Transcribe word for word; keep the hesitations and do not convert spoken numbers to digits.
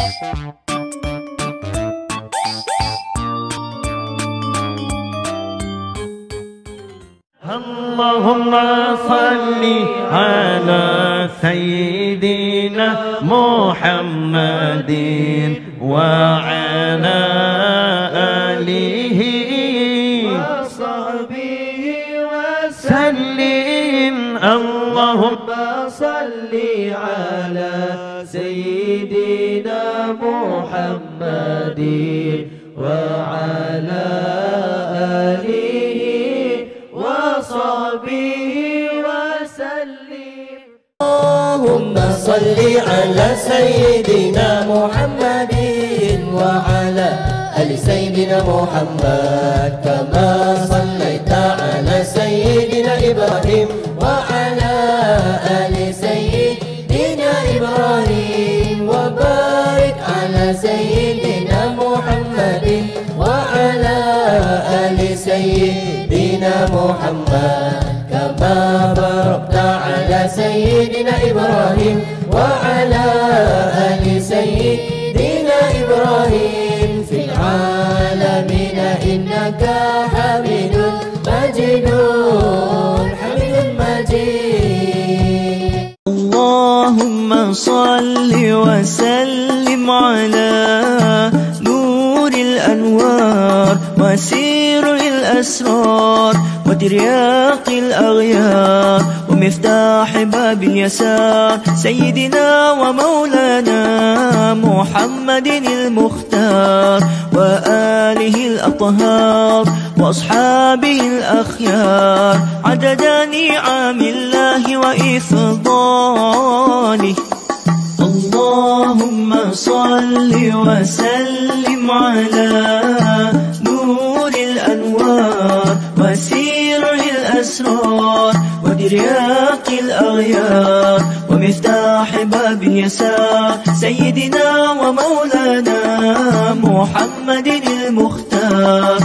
اللهم صل على سيدنا محمد وعلى آله وصحبه وسلم. اللهم صل على سيدنا محمد وعلى آله وصحبه وسلم. اللهم صل على سيدنا محمد وعلى آل سيدنا محمد كما صليت على سيدنا إبراهيم وعلى آل سيدنا إبراهيم وبارك على سيدنا محمد وعلى آل سيدنا محمد كما باركت على سيدنا إبراهيم وعلى آل سيدنا إبراهيم في العالمين إنك حميد مجيد حميد مجيد. اللهم صل وسلم على نور الأنوار وسير الأسرار وترياق الأغيار ومفتاح باب اليسار سيدنا ومولانا محمد المختار وآله الأطهار وأصحابه الأخيار عدد نعم الله وإفضاله. اللهم صل وسلم على نور الأنوار وسير الأسرار ودرياق الأغيار ومفتاح باب اليسار سيدنا ومولانا محمد المختار